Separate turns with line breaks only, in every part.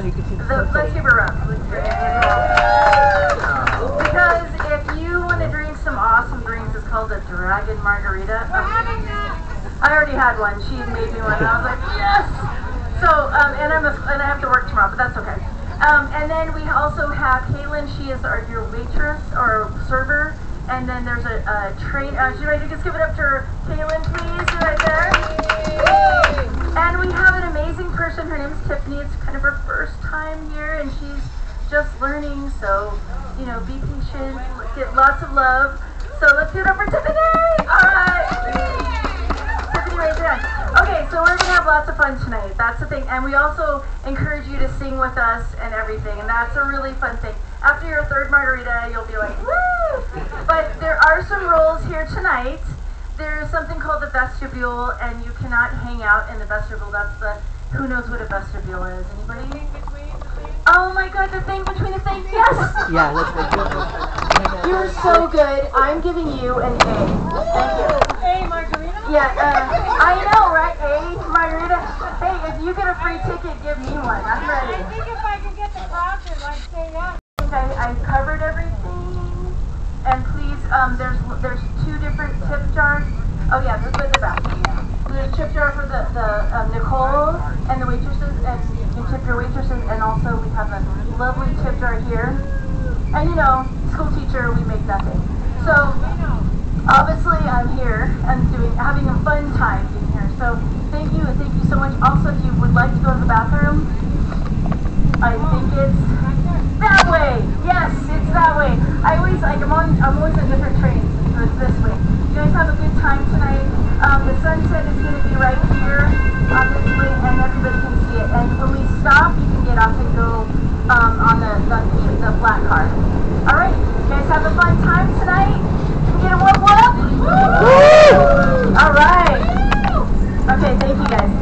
you can see the
let's give her a round. Because if you want to drink some awesome drinks, it's called a Dragon Margarita. I already had one. She made me one, and I was like, yes. So, and I have to work tomorrow, but that's okay. And then we also have Caitlin. She is your waitress or server. And then there's a train. She's ready to just give it up to her. Caitlin, please, right there. And we have an amazing person. Her name is Tiffany. It's kind of her first time here, and she's just learning. So, you know, be patient. Get lots of love. So let's give it up for Tiffany. All right. Tiffany, right there. Okay, so we're gonna have lots of fun tonight. That's the thing. And we also encourage you to sing with us and everything. And that's a really fun thing. After your third margarita, you'll be like, woo! But there are some rules here tonight. There's something called the vestibule, and you cannot hang out in the vestibule. That's the, who knows what a vestibule is? Anybody? Oh my God, the thing between the things. Yes!
Yeah, let's make it.
You're so good. I'm giving you an A. Thank you.
Hey, margarita?
Yeah, I know, right? A margarita. Hey, if you get a free ticket, give me one. I'm ready.
I think if I could get the crowd to like say yes.
I covered everything, and please, there's two different tip jars. Oh yeah, this is the back. There's a tip jar for the Nicole and the waitresses, and you can tip your waitresses, and also we have a lovely tip jar here. And you know, school teacher, we make nothing. So obviously I'm here and having a fun time being here. So thank you, and thank you so much. Also, if you would like to go to the bathroom, I think it's that way. Yes, it's that way. I'm always on different trains. So it's this way. You guys have a good time tonight. The sunset is going to be right here on this way, and everybody can see it. And when we stop, you can get off and go on the black car. All right, you guys have a fun time tonight. Get a warm up. Woo! All right. Okay, thank you guys.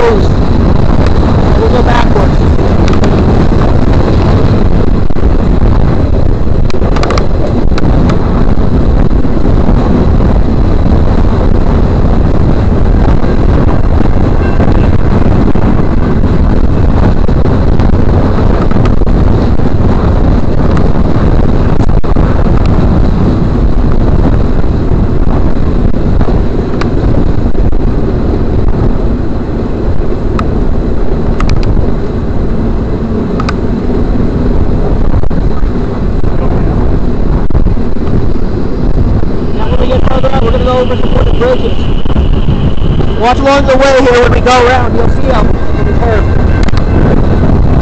boost. And we'll go backwards. Now when we get further out, we're going to go over some wooden bridges. Watch along the way here when we go around. You'll see them in the curve.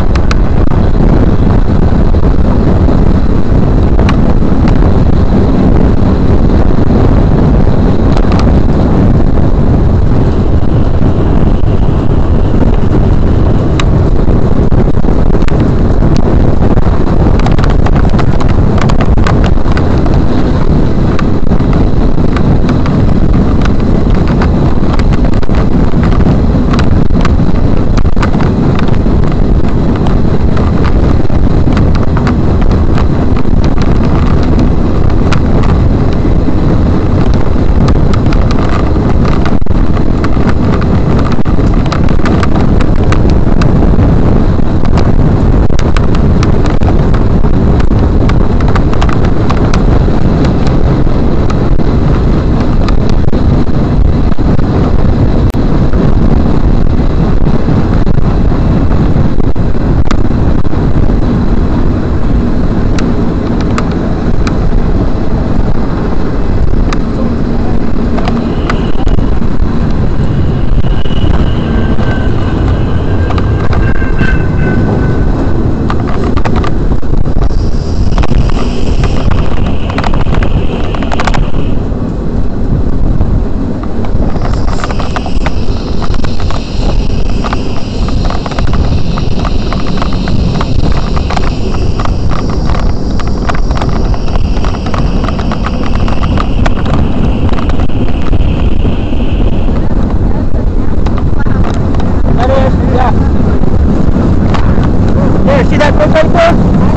See that bridge right there?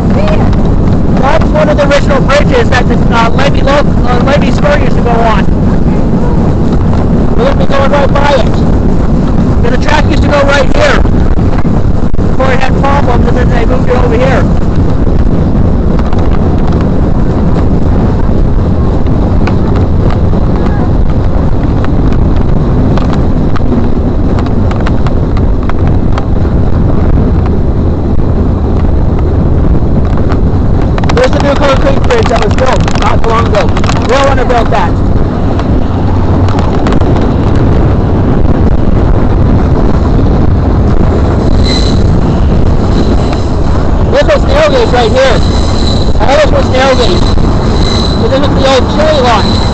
That's one of the original bridges that the Levy Spur used to go on. We're going to be going right by it. And the track used to go right here before it had problems, and then they moved it over here. There's the new concrete bridge that was built not too long ago. Railrunner built that. This was snail gauge right here. I know this was snail gauge. But this is the old chili line.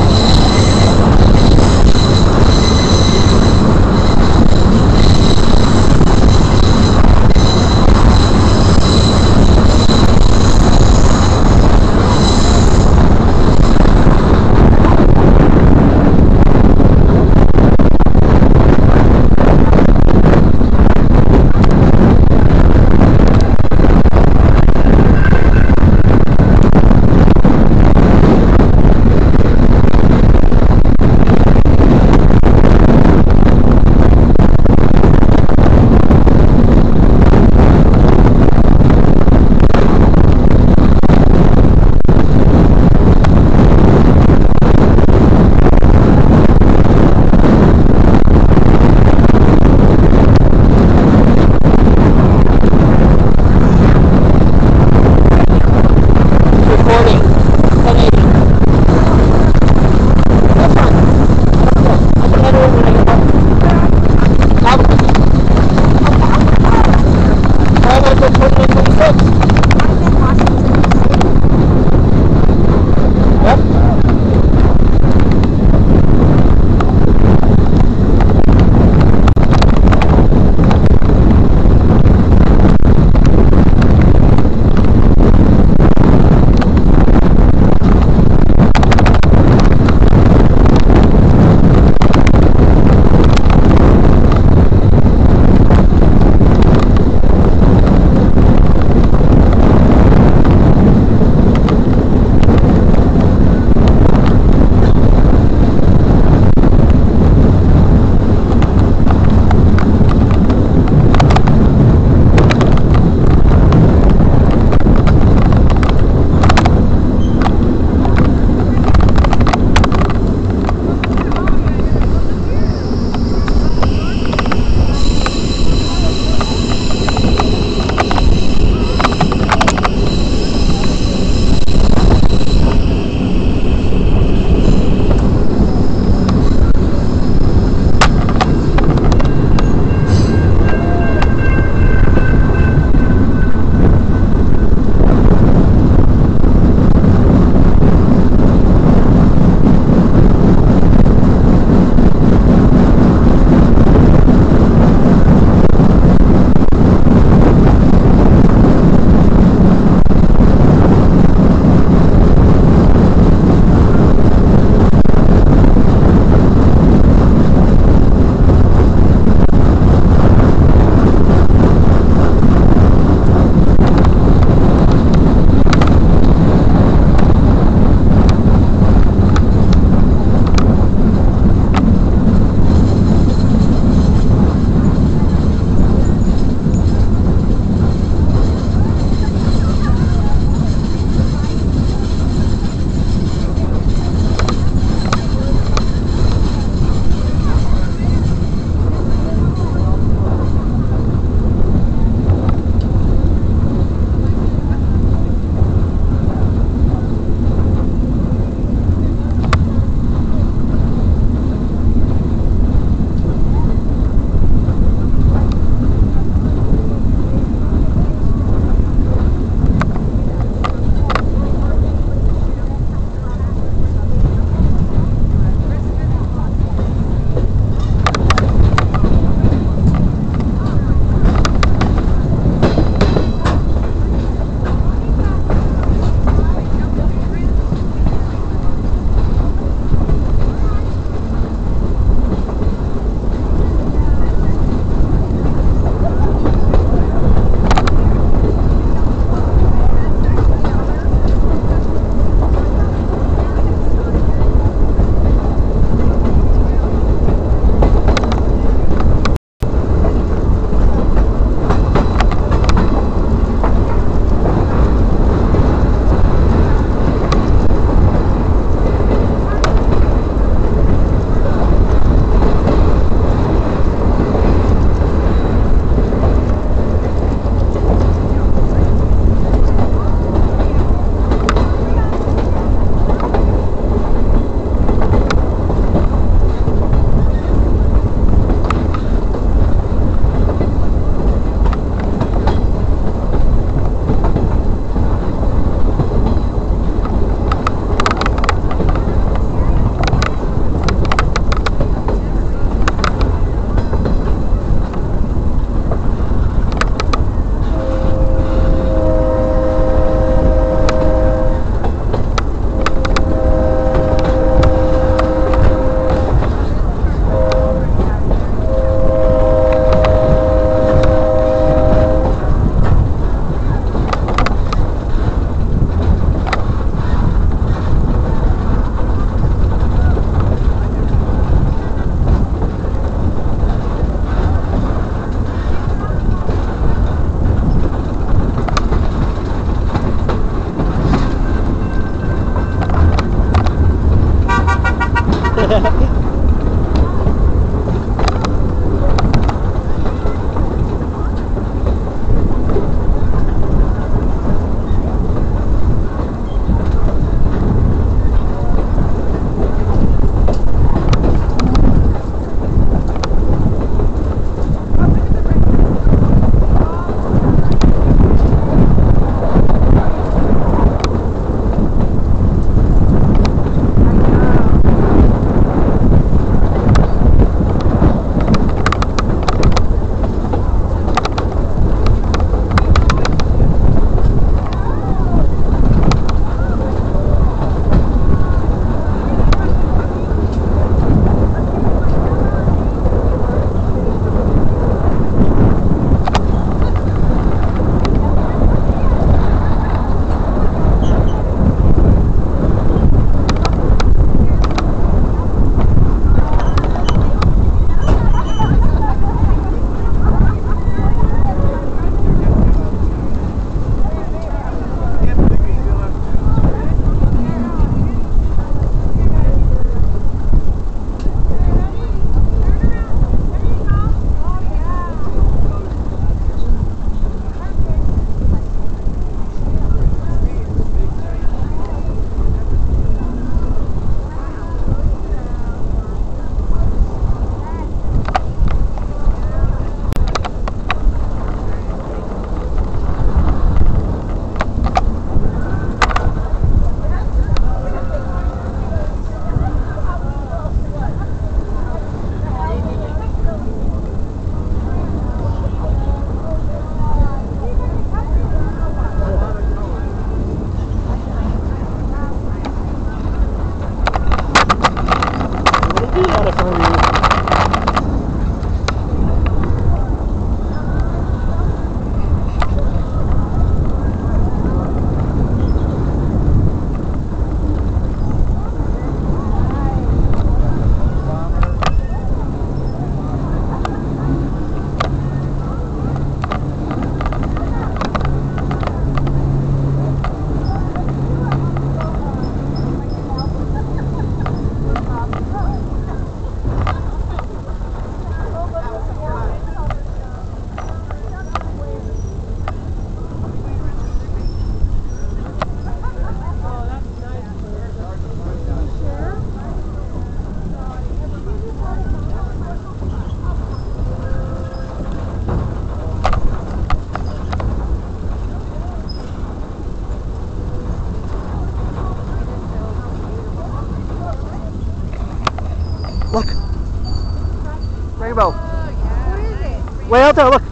Way out there, look.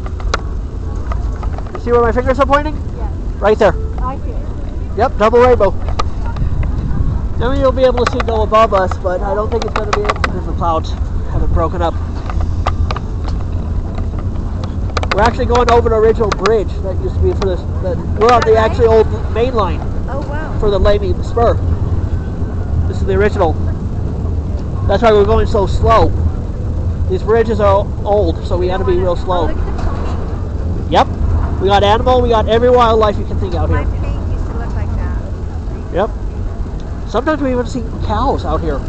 You see where my fingers are pointing?
Yes.
Right there.
I see it.
Yep, double rainbow. Now you'll be able to see go above us, but I don't think it's going to be able because the clouds haven't broken up. We're actually going over the original bridge that used to be for this. We're on the actually old main line.
Oh, wow.
For the Lamy Spur. This is the original. That's why we're going so slow. These bridges are old, so we got to be real slow.
Look at the pony.
Yep. We got animal, we got every wildlife you can think out
My
here.
paint used to look like that.
Yep. Sometimes we even see cows out here.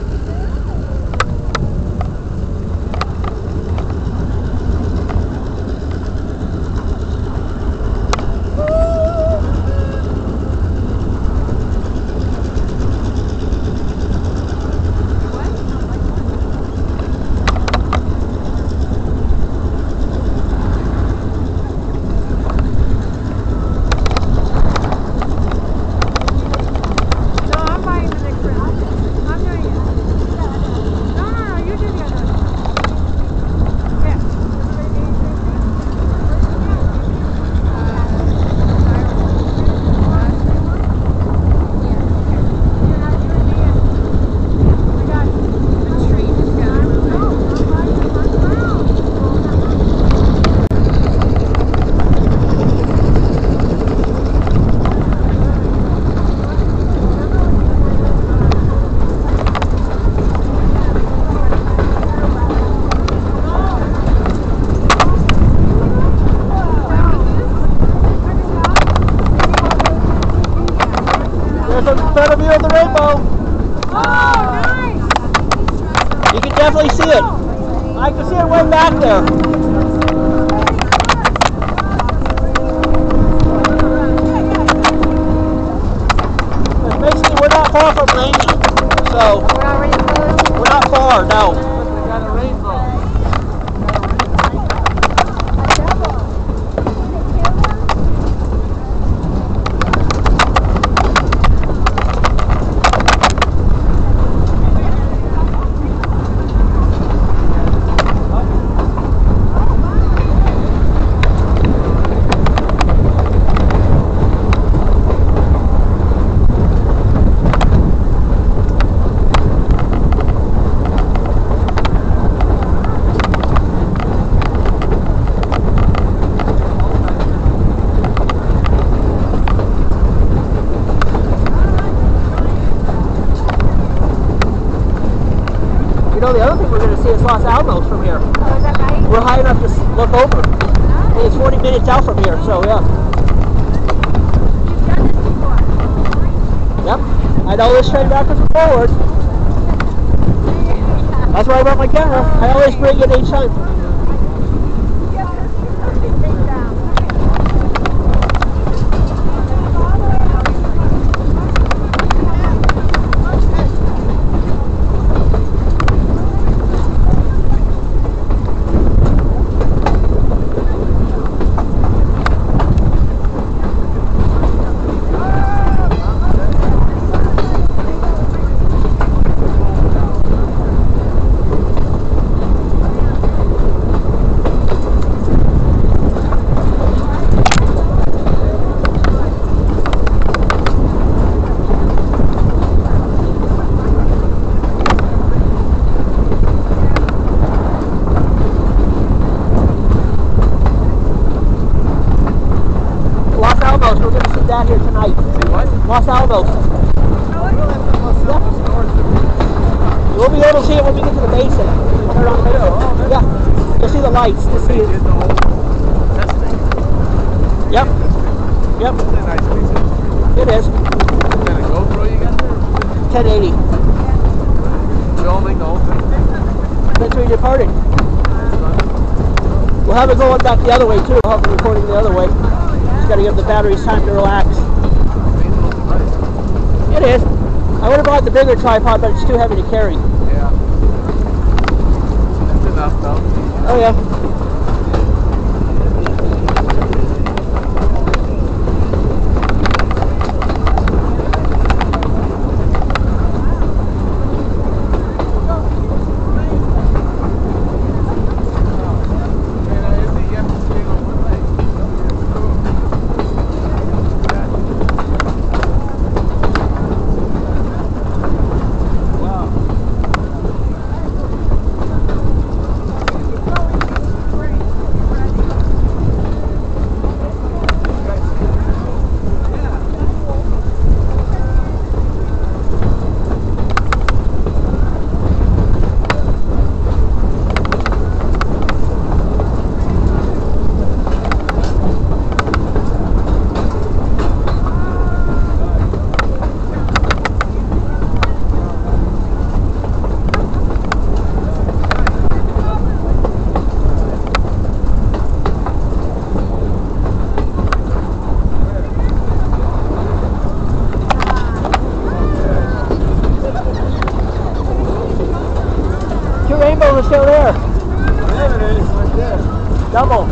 No, I'm buying the next one. I'm doing it. No, you do the other one. Yeah. I got a tree just got I'm buying the first round.
There's a better view of the rainbow.
Oh, nice!
You can definitely see it. I can see it way back there. But basically, we're not far from Laney, so
We're already close.
we're not far, no. You know, the other thing we're going to see is Los Alamos from here.
Oh, is that right?
We're high enough to look over. I think it's 40 minutes out from here, so yeah.
You've done this before.
Yep. I know this train backwards and forwards. That's why I brought my camera. I always bring it each time. Los Alamos, we're going to see that here tonight. See what? Los Alamos. Yeah. We'll be able to see it when we get to the basin. Turn on the basin. Yeah. You'll see the lights. You'll see it. Yep. Yep. It is. 1080. Since we departed. We'll have it going back the other way too. We'll have the recording the other way. Just got to give the batteries time to relax. It is. I would have bought the bigger tripod, but it's too heavy to carry.
Yeah. That's enough though.
Oh yeah. Double.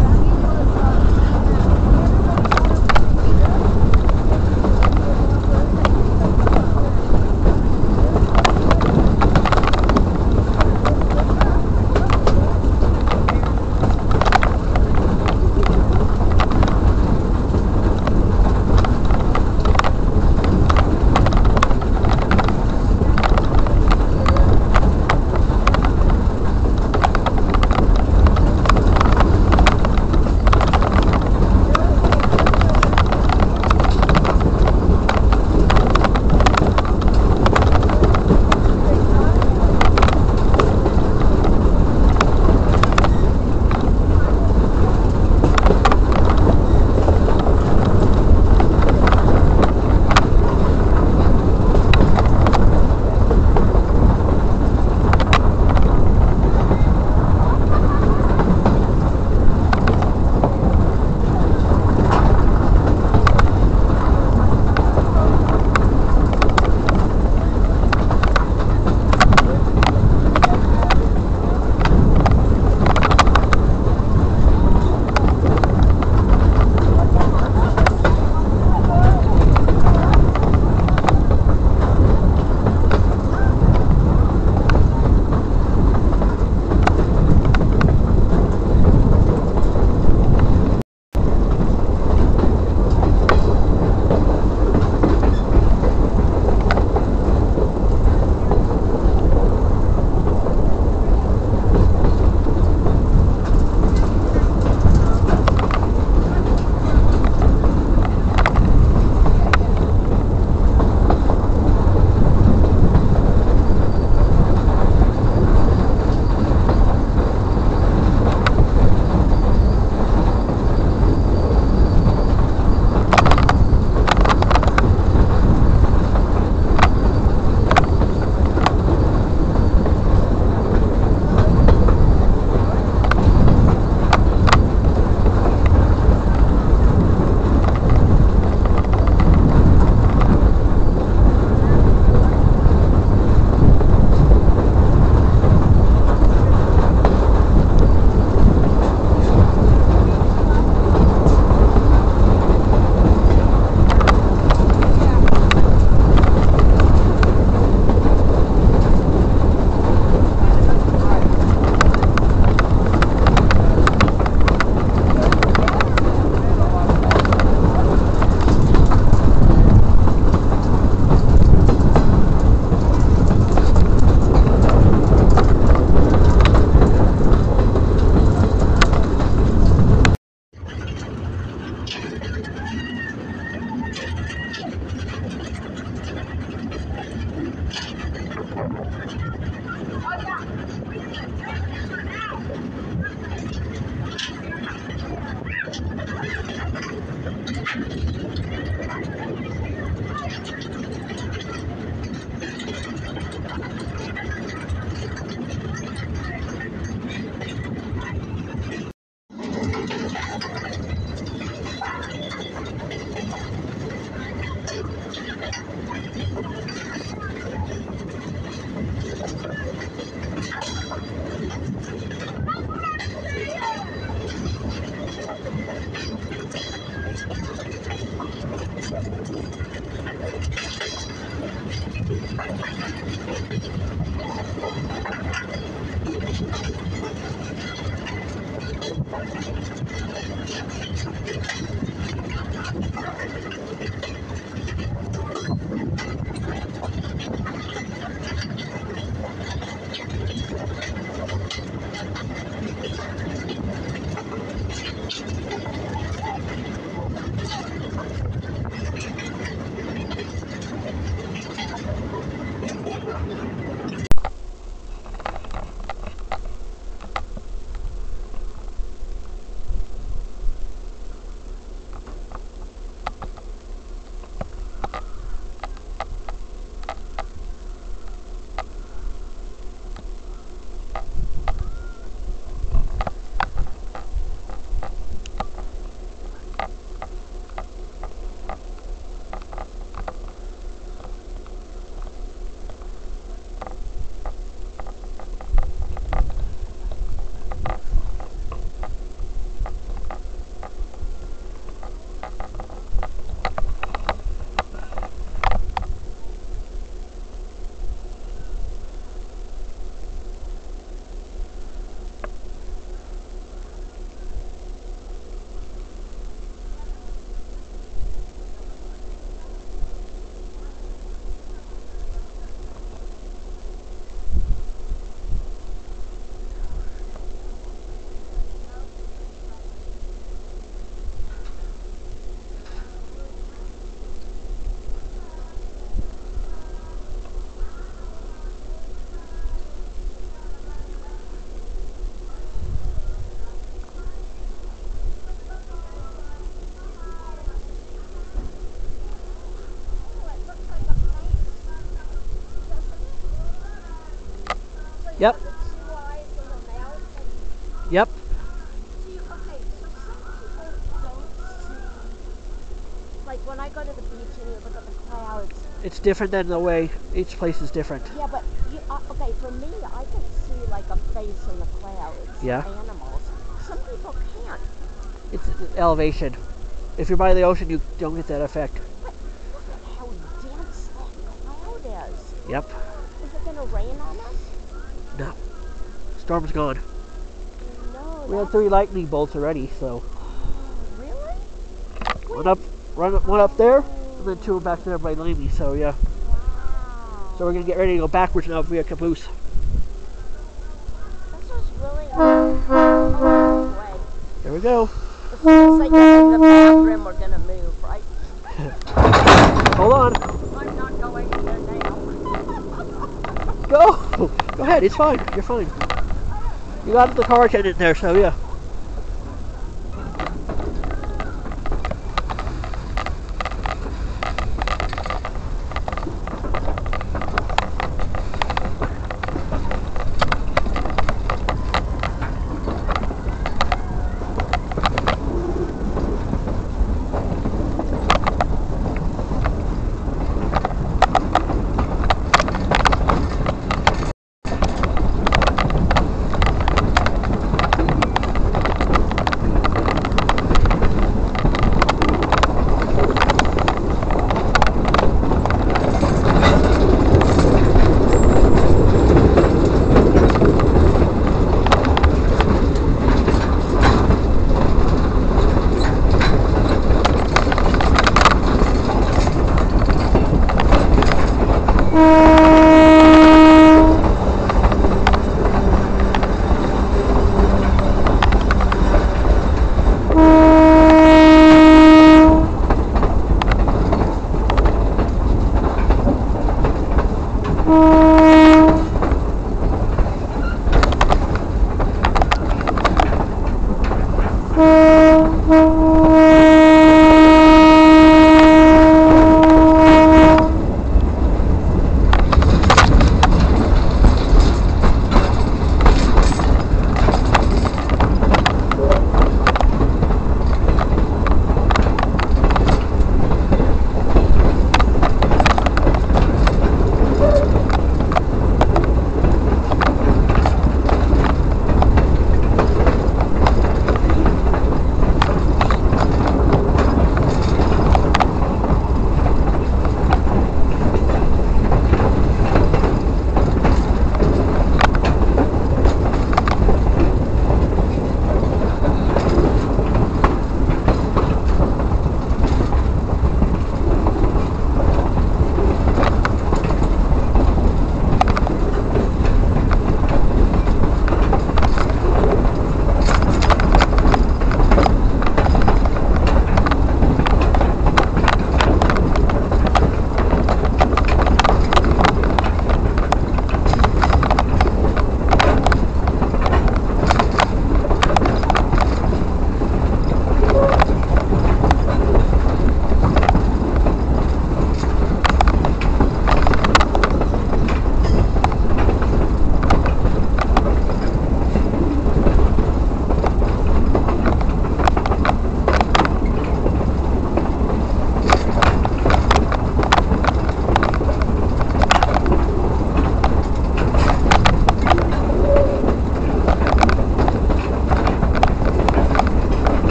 Yep.
The two eyes in the mouth.
Yep.
See, okay, so some people don't see, like when I go to the beach and you look at the clouds.
It's different than the way each place is different.
Yeah, but okay, for me, I can see like a face in the clouds.
Yeah.
Animals. Some people can't.
It's elevation. If you're by the ocean, you don't get that effect.
But look at how dense that cloud is.
Yep.
Is it going to rain on us?
No. Storm's gone.
No.
We had 3 lightning bolts already, so
Really?
one up there, and then 2 back there by Lamy. So yeah.
Wow.
So we're gonna get ready to go backwards now via Caboose.
This was really a way.
There we go.
As soon as I get in the bathroom, we're going to move, right?
Hold on.
I'm not going in there now.
Go. Go ahead. It's fine. You're fine. You got the car attendant there, so yeah.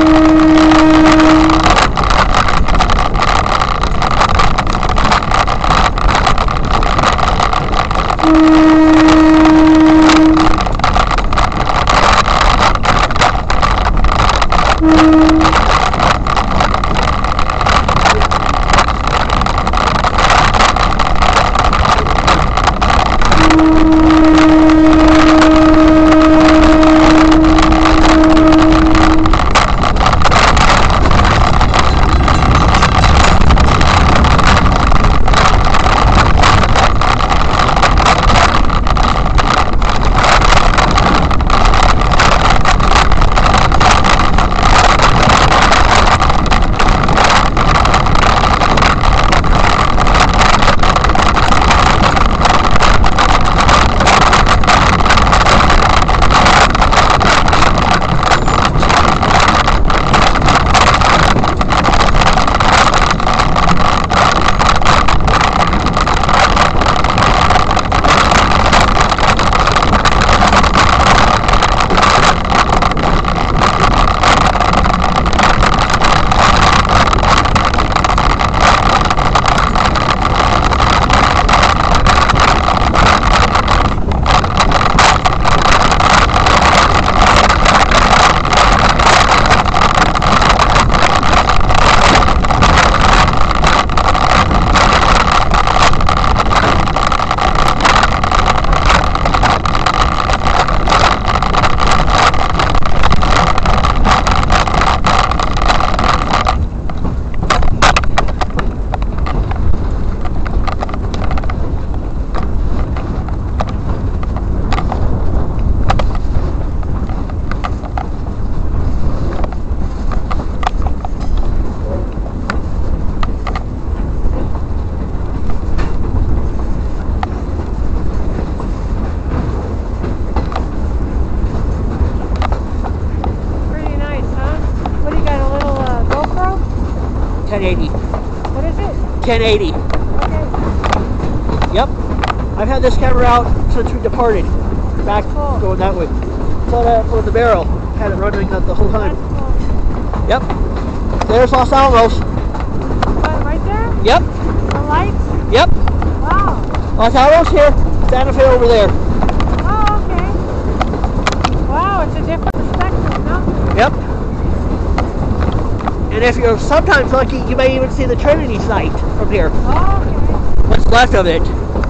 Pretty nice, huh? What do you got, a little GoPro?
1080.
What is it?
1080.
Okay.
Yep. I've had this camera out since we departed. Back
Cool.
going that way. Saw that for the barrel. Had it running the whole
That's
time.
cool.
Yep. There's Los Alamos.
What, right there?
Yep.
The lights?
Yep.
Wow.
Los Alamos here. Santa Fe over there.
Oh, okay. Wow, it's a different perspective, no?
Yep. And if you're sometimes lucky, you may even see the Trinity site from here.
Oh, okay.
What's left of it.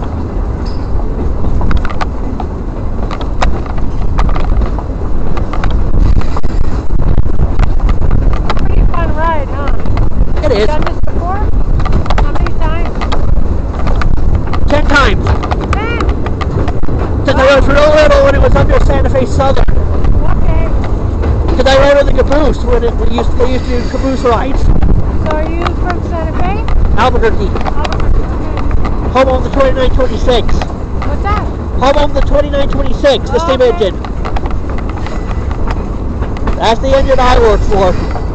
Pretty fun ride, huh?
It is.
Done this before? How many times?
10 times.
10.
Since I was real little when it was under Santa Fe Southern.
Okay.
Because I rode with the caboose when they used to do caboose rides.
So are you from Santa Fe?
Albuquerque.
Albuquerque. Okay.
Home of the 2926.
What's that?
Home of the 2926, the steam
Okay.
engine. That's the engine I work for.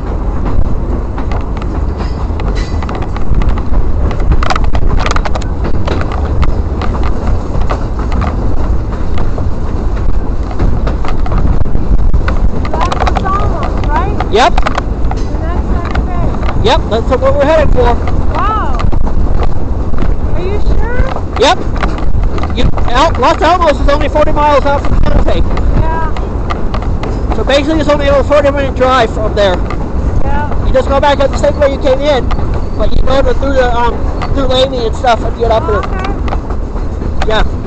That's the Alamos, right?
Yep.
And that's Santa Fe.
Yep, that's what we're headed for.
Wow. Are you sure?
Yep. Los Alamos is only 40 miles out from Santa Fe.
Yeah.
So basically it's only a 40-minute drive from there.
Yeah.
You just go back up the same way you came in, but you go through Lamy and stuff and get up there.
Okay.
Yeah.